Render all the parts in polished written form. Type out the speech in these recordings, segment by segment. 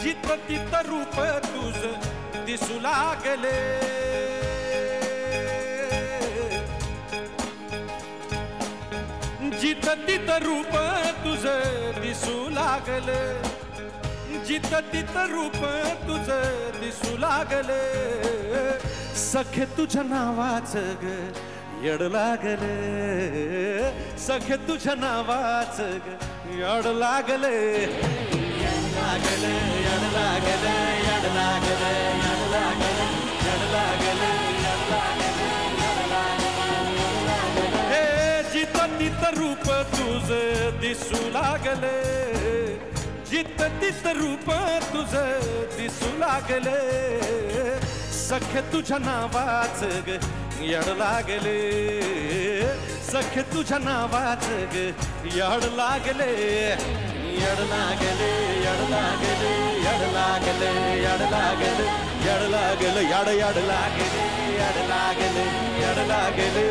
जित तित रूप तुझ दिसू लागले, जित तित रूप तुझ दिसू लागले, जित तित रूप तुझ दिसू लागले, सखे तुझ्या नावाचं ग येड लागले, सखे तुझ्या नावाचं ग येड लागले, येड लागले, येड लागले, येड लागले, येड लागले, येड लागले, येड लागले, हे जित तित रूप तुझ दिसू लागले, जित तित रूप तुझ दिसू लागले, सखे तुझ्या नावाचं ग येड लागले, सखे तुझ्या नावाचं ग येड लागले, येड लागले, येड लागले, येड लागले, येड लागले, येड लागले, येड येड लागले, येड लागले, येड लागले,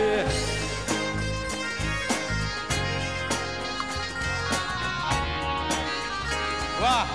वाह.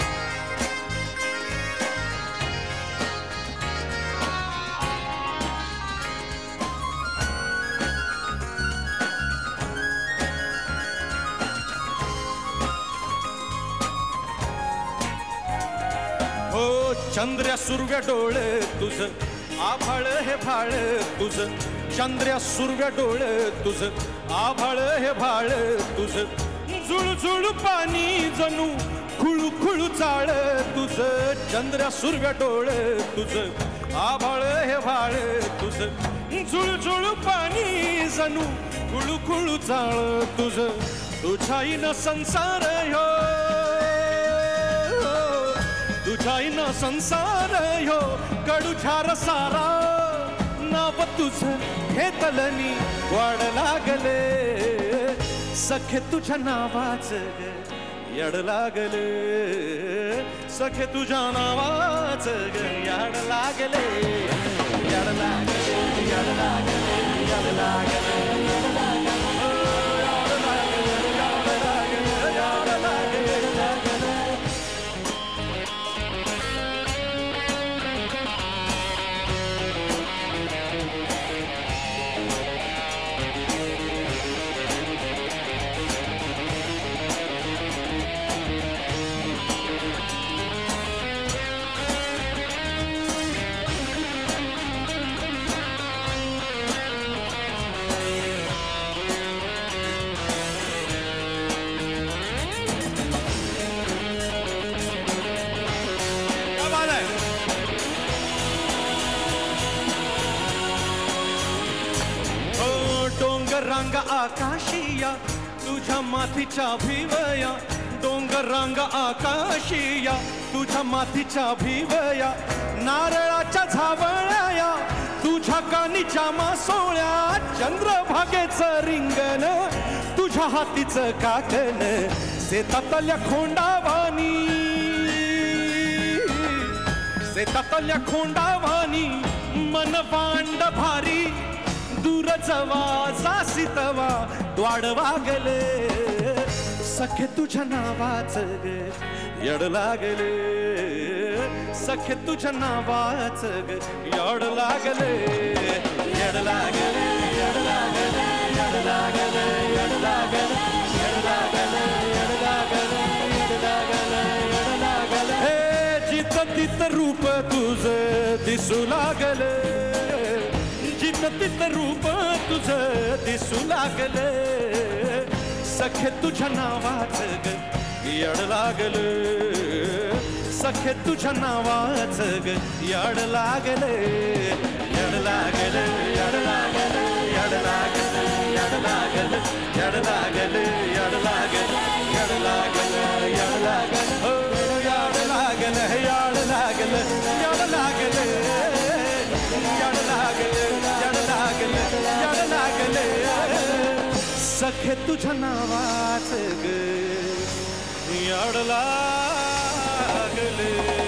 हो चंद्र्या सुरव्या डोळे तुझ आभाळ हे भाळ तुझ, चंद्र्या सुरव्या डोळे तुझ आभाळ हे भाळ तुझ, झुळझुळ पाणी जणू खुळू खुळू चाळ तुझ, चंद्र्या सुरव्या डोळे तुझ आभाळ हे भाळ तुझ, झुळझुळ पाणी जणू खुळू खुळू चाळ तुझ, तुझ्याईन संसार ह्यो, तुझ्याईन संसार ह्यो कडू झार सारा, नाव तुझ घेतलनी वाढ लागले, सखे तुझ्या नावाचं येड लागले, सखे तुझ्या नावाचं येड लागले, येड लागले, येड लागले, येड लागले, येड लागले, येड लागले, येड लागले, येड लागले. डोंगरांग आकाशिया तुझ्या माथीच्या भिवया, डोंगरांग आकाशिया तुझ्या माथीच्या भिवया, नारळाच्या झावळ्या तुझ्या कानीच्या मासोळ्या, चंद्रभागेचं रिंगण तुझ्या हातीचं काकण, शेतातल्या खोंडावानी, शेतातल्या खोंडावानी मन वांड भारी, दूर जवा जासितवा द्वाड वागले, सखे तुझ्या नावाचं ग येड लागले, सखे तुझ्या नावाचं ग येड लागले, येड लागले, येड लागले, येड लागले, येड लागले, येड लागले, येड लागले, येड लागले, येड लागले, हे जित तित रूप तुझ दिसू लागले, जित तित रूप तुझ दिसू लागले, सखे तुझ्या नावाचं ग येड लागले, सखे तुझ्या नावाचं ग येड लागले, येड लागले, येड लागले, येड लागले, येड लागले, येड लागले, येड लागले, येड लागले, येड लागले, हो येड लागले, येड लागले, येड लागले, येड लागले, येड लागले, येड लागले, सखे तुझ्या नावाचं ग येड लागले.